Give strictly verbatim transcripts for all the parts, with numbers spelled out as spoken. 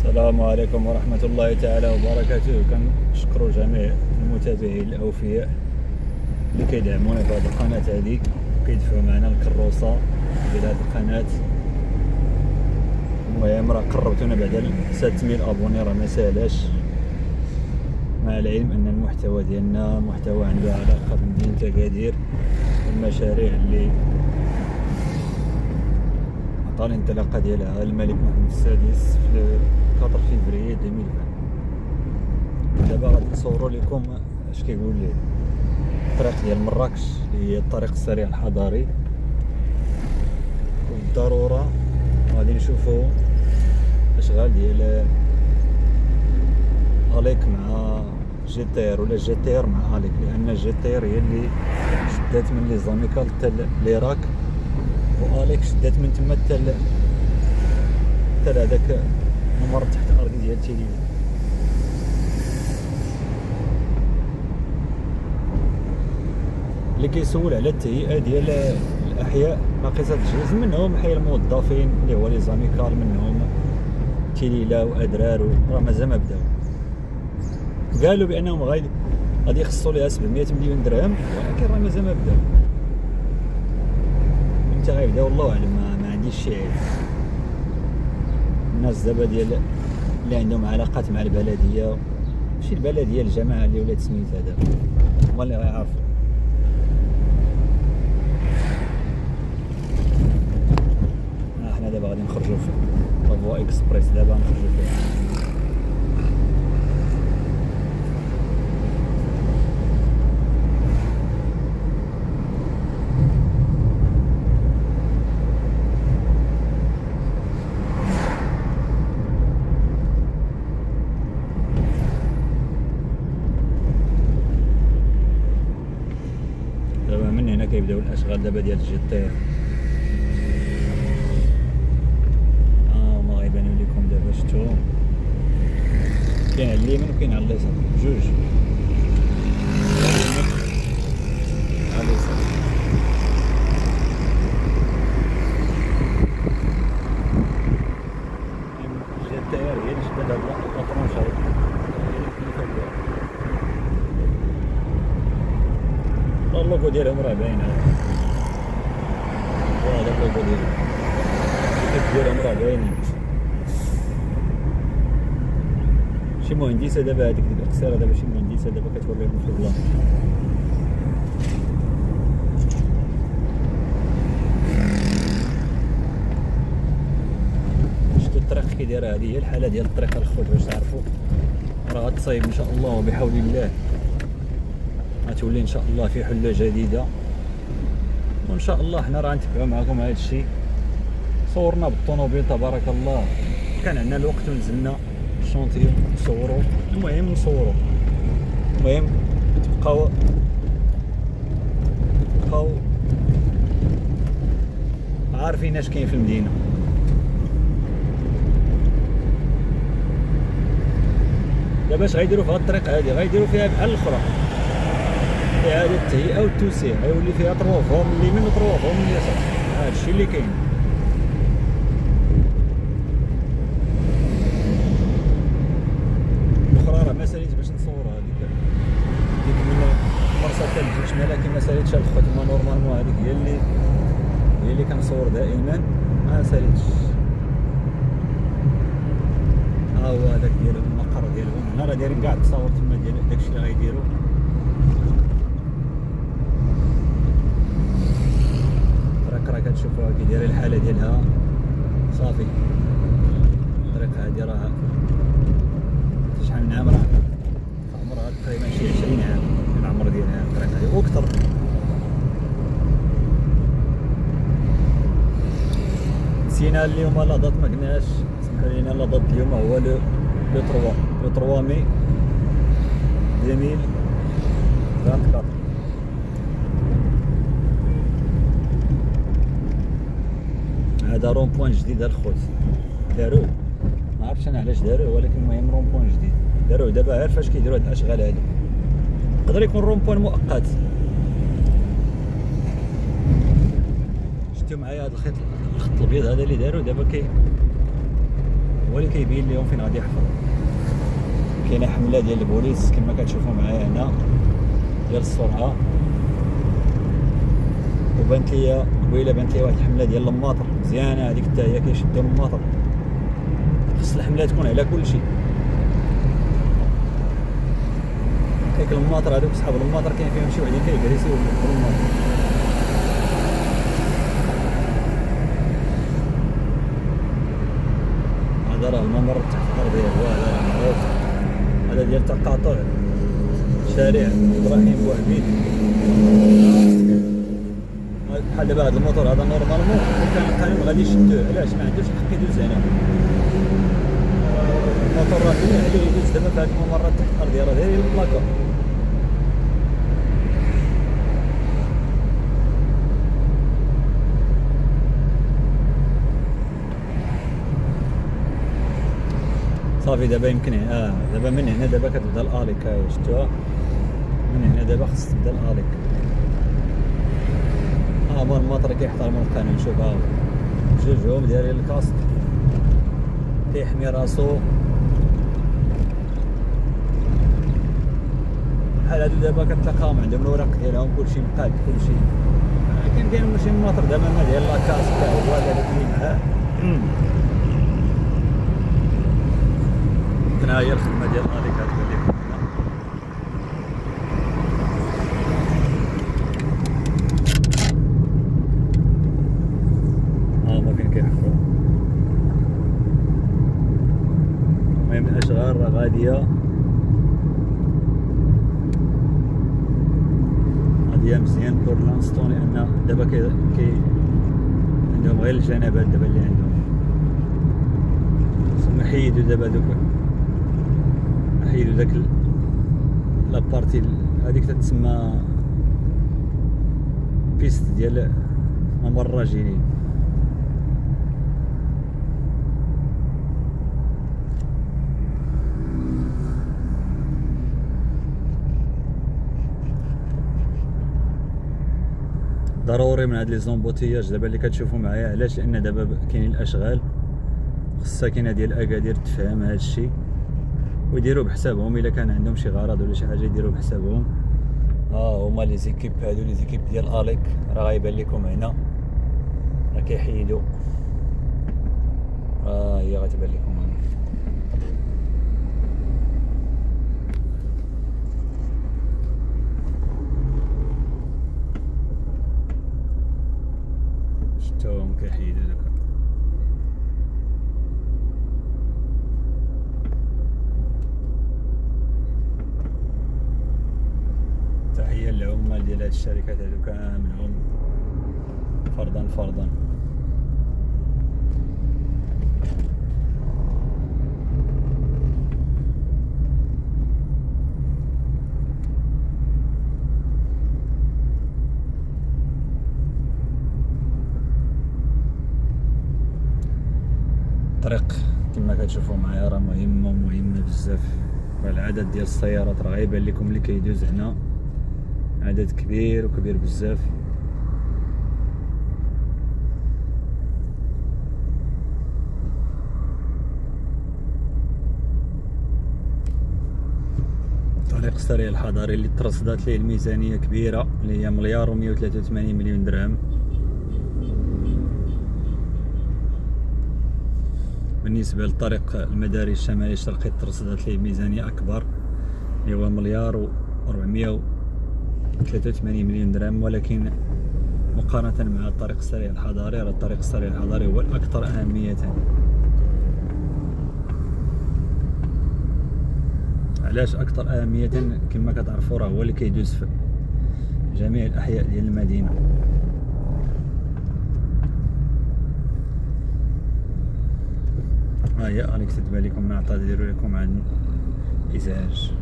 السلام عليكم ورحمة الله تعالى وبركاته. كنشكروا جميع المتابعين الأوفياء اللي كيدعمونا في هذه القناة هذه وكيدفعوا معنا الكروسة ديال هذه القناة. المهم راه قربتونا بعد ستمية ابوني، راه ما ساهلاش، مع العلم ان المحتوى ديالنا محتوى عنده علاقة بمدينة أكادير والمشاريع اللي عطى الانطلاقة ديالها الملك محمد السادس في أربعة فيفري ألفين وعشرين. دابا غادي نصوروا لكم اش كيقول لي الطريق ديال مراكش اللي هي الطريق السريع الحضاري، وبالضروره غادي نشوفوا اشغال ديال اليك مع جيتير ولا جيتير مع اليك، لان جيتير هي اللي شدات من لي زاميكال حتى ليراك، واليك شدات من تما حتى حتى هذاك الممر تحت الارضي ديال تيلي. اللي كيسول على التهيئه ديال الاحياء ناقصه الجهاز، منهم حي الموظفين اللي هو لي زاميكال، منهم تيليلا وادرار، راه مازال ما بداو. قالوا بانهم غادي غادي يخصوا ليها سبعمية مليون درهم، ولكن راه مازال ما بداو. امتى غيبداو الله اعلم، ما, ما عنديش شي علم. الناس دابا ديال اللي عندهم علاقات مع البلديه، ماشي البلديه، الجماعه اللي ولات سميتها دابا هما اللي غيعرفوا. احنا دابا غادي نخرجوا في لافوا اكسبريس، دابا نخرجوا فيها. دابا من هنا كيبداو الاشغال دابا ديال الجيتير. شفتو كاين على اليمين وكاين على اليسار، جوج على اليسار. الجيتير هي اللي شدات هاد الطرونش هادي، اللوغو ديالهم راه باين، هذا اللوغو ديالهم ديالهم راه باينين. شي مهندسه دابا هذيك ديك القصيره، دابا شي مهندسه دابا كتوريهم في البلان. شفتوا الطريق كي دايره، هذه هي الحاله ديال الطريق الخوت باش تعرفوا. راه غتصايب ان شاء الله وبحول الله، غتولي ان شاء الله في حله جديده، وان شاء الله حنا راه نتبعوا معكم هذا الشيء. صورنا بالطوموبيل تبارك الله، كان عندنا الوقت ونزلنا الشونطيو نصورو. المهم نصورو، المهم تبقاو تبقاو عارفين اش كاين في المدينه. دابا اش غيديروا في هاد الطريق هادي؟ غيديروا فيها بحال الاخرى، اعاده التهيئه والتوسيع، غيولي فيها تروا فور من اليمين وتروا فور من اليسار. هادشي اللي كاين. ما ساليت باش نصورها هذيك ديك من مرسى الثلج، ولكن ما ساليتش الخوت. ما نورمالمون هذيك هي اللي هي اللي كنصور دائما، ما ساليتش. ها هو هذاك ديالهم المقر ديالهم، هنا راه دايرين كاع التصاور تما ديال داكشي اللي غيديروا. الطريق راه كتشوفوها كي دايره الحاله ديالها صافي. الطريق هادي راه شحال من عام، راه عمرها تقريبا شي عشرين عام العمر ديالها الطريق هادي واكثر. نسينا اليوم لا دات، ما قلناش، سمحوا لينا. لا دات اليوم هو لو لو ثلاثة لو ثلاثة مي ألفين وأربعة وعشرين. هذا رون بوان جديد الخوت داروه، ما عرفتش انا علاش داروه، ولكن المهم رون بوان جديد داروه. دابا عارف فاش كيديروا هاد الاشغال هادو، يقدر يكون رون بوان مؤقت. شفتوا معايا هاد الخيط الخط الابيض هذا اللي داروا دابا كي هو اللي كيبين لهم فين غادي يحفروا. كاينه حمله ديال البوليس كما كتشوفوا معايا هنا ديال السرعه، وبانت ليا قبيله بانت ليا واحد الحمله ديال الماطر مزيانه هذيك حتى هي كيشدوا الماطر. خص الحمله تكون على كل شيء. هيك الماطر هذوك صحاب الماطر كاين فيهم شي وحدين كيجريسيو بالماطر. هذا راه الممر تحت الارضيه، هو هذا راه معروف، هذا ديال تقاطع شارع ابراهيم بوعبيد. بحال دابا هذا الموتور هذا نورمالمون كان القانون غادي يشدوه، علاش ما عندوش الحق يدوز هنا. الموتور راه فين عليه يدوز دابا في هاد الممرات تحت الارضيه، راه دايرين البلاكا. صافي دابا يمكن اه دابا من هنا دابا كتبدا الاليك، هاي شفتوها من هنا دابا خص تبدا الاليك. ها هما الماطر كيحترموا القانون. شوف ها هو بجوجهم دايرين الكاسك كيحمي راسو. بحال هادو دابا كتلقاهم عندهم الوراق ديالهم كلشي مقاد كلشي. كاين كاين ماشي الماطر دابا ما ديال لاكاسك تا هو هذاك اللي معاه. ها هي الخدمه ديال الاليك هاد لكم. ها هما فين كيحفروا. المهم الاشغال راه غاديه غاديه مزيان بور لانستون، لان دابا كي كي عندهم غير الجنبات دابا اللي عندهم. ثم حيدوا دابا دوك حيدوا داك لابارتي هذيك تتسمى بيست ديال ممر الراجلين. ضروري من هاد لي زومبوتياج دابا اللي كتشوفوا معايا. علاش؟ لان دابا كاينين الاشغال، خص الساكنه ديال اكادير تفهم هاد الشيء ويديروا بحسابهم. الا كان عندهم شي غرض ولا شي حاجه يديروا بحسابهم. ها آه هما لي زيكيب، هادو لي زيكيب ديال اليك راه غايبان لكم هنا راه كيحيدوا. ها آه هي غتبان لكم هنا. شفتوهم كيحيدوا دوكا. تحية للعمال ديال هاد الشركات هادو كاملهم فردا فردا. الطريق كما كتشوفوا معايا راه مهمه مهمه بزاف. والعدد ديال السيارات راه غيبان لكم اللي كيدوز هنا عدد كبير وكبير بزاف. طريق السريع الحضري اللي ترصدات ليه الميزانيه كبيره اللي هي مليار ومية وثلاثة وثمانين مليون درهم. بالنسبه للطريق المداري الشمالي الشرقي ترصدات ليه ميزانيه اكبر اللي هو مليار وأربعمية وثلاثة وثمانين مليون درهم. ولكن مقارنه مع الطريق السريع الحضري راه الطريق السريع الحضري هو الاكثر اهميه. علاش اكثر اهميه؟ كما كتعرفوا راه هو اللي كيدوز في جميع الاحياء ديال المدينه. ها هي راني كتبت لكم نعطى ديروا لكم عن ازعاج.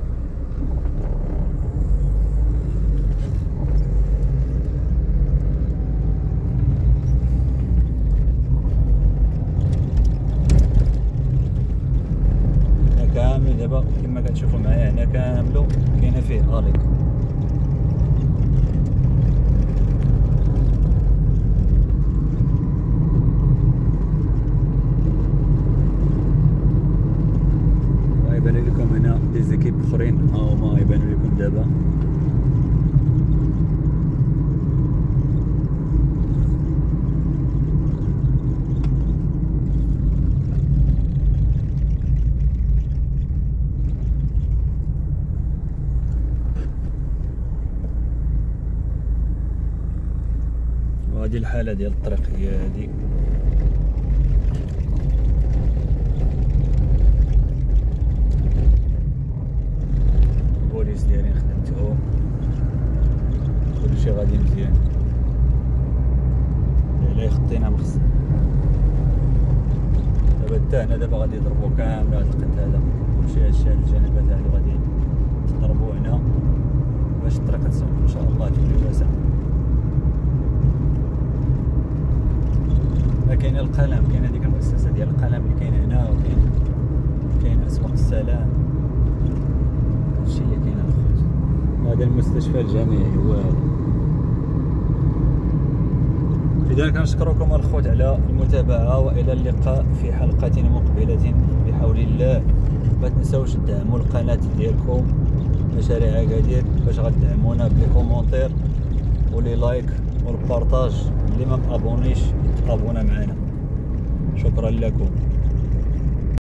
كامل دابا كما كتشوفوا معايا هنا كاملو كاينه فيه اليك. الاخرين ها هما يبانوا لكم دابا. وهذه الحالة ديال الطريق هي هذه. البوليس دايرين خدمتهم، كلشي غادي مزيان. لا خطينا مخص دابا حتى هنا دابا غادي يضربوا كامل هاد القد هذا، كلشي هادشي هاد الجنبات هادو غادي يضربوا هنا باش الطريق ان شاء الله تولي واسعة. ما كاين القلم، كاين هذيك المؤسسة ديال القلم اللي كاينه هنا، وكاين كاين اسواق السلام، هادشي اللي كاين الخوت. هذا المستشفى الجامعي هو هذا. إذا كنشكركم الخوت على المتابعة، وإلى اللقاء في حلقة مقبلة بحول الله. ما تنساوش تدعموا القناة ديالكم مشاريع أكادير باش غتدعمونا بلي كومونتير ولي لايك والبارطاج. اللي ما مابونيش ابونا معنا. شكرا لكم.